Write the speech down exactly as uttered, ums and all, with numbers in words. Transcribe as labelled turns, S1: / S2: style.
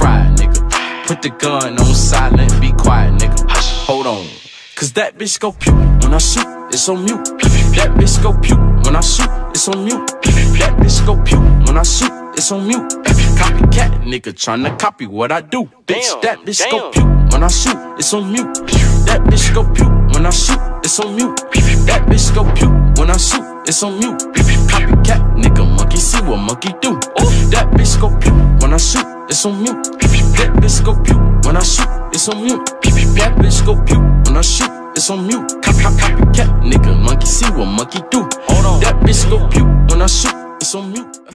S1: fried, nigga. Put the gun on silent, be quiet, nigga. Hush, hold on. Cause that bitch go pew when I shoot, it's on mute. That bitch go pew when I shoot, it's on mute. That bitch go pew when I shoot, it's on mute. Copycat nigga tryna copy what I do. Bitch, that bitch go pew when I shoot, it's on mute. That bitch go pew when I shoot, it's on mute. That bitch go pew when I shoot, it's on mute. Copycat nigga, monkey see what monkey do. That bitch go pew when I shoot, it's on mute. That bitch go pew when I shoot, it's on mute. That bitch go pew when I shoot, it's on mute. Cop, cop, copycat nigga, monkey see what monkey do. That bitch go pew when I shoot, it's on mute.